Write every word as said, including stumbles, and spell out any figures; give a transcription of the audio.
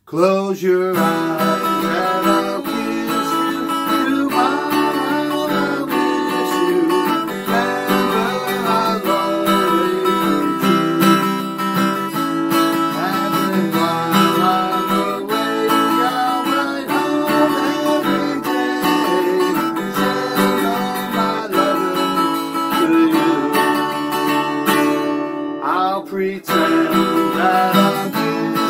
Close your eyes and I'll kiss you. Tomorrow I'll miss you. Remember I'll always be true. And while I'm away, I'll write home every day. Send all my loving to you. I'll pretend that I'm